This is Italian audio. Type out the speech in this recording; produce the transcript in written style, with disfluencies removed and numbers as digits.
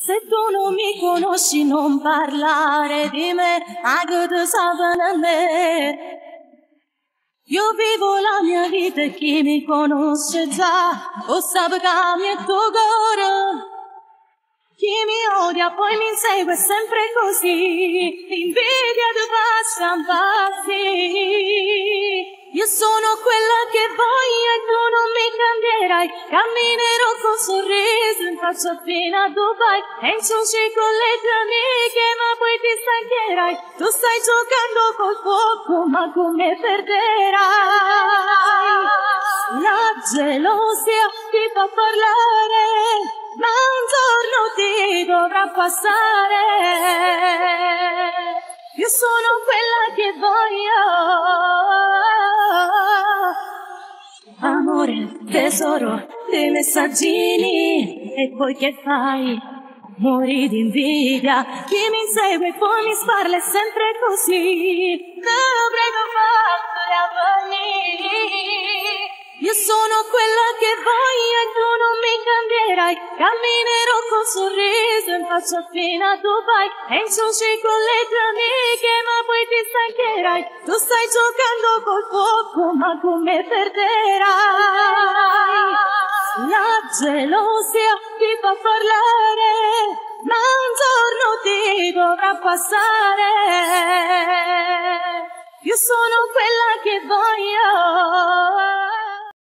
Se tu non mi conosci non parlare di me, anche tu sai me. Io vivo la mia vita e chi mi conosce già, o sa che mi è tuo cuore. Chi mi odia poi mi insegue sempre così, l'invidia ti fa impazzire. Io sono quella che voglio e tu non mi cambierai, camminerò con sorriso in faccia fino a Dubai, e in sushi con le tue amiche ma poi ti stancherai, tu stai giocando col fuoco ma con me perderai. La gelosia ti fa parlare, ma un giorno ti dovrà passare. Io sono quella che voglio. Amore, tesoro, dei messaggini. E poi che fai? Muori di invidia. Chi mi insegue poi mi sparla è sempre così. Te lo prego, fatto avvenire. Io sono quella che voglio e tu non mi cambierai, camminerò con sorriso in faccia fino a Dubai, e in sushi con le tue amiche ma poi ti stancherai, tu stai giocando col fuoco ma con me perderai. La gelosia ti fa parlare, ma un giorno ti dovrà passare. Io sono quella che voglio.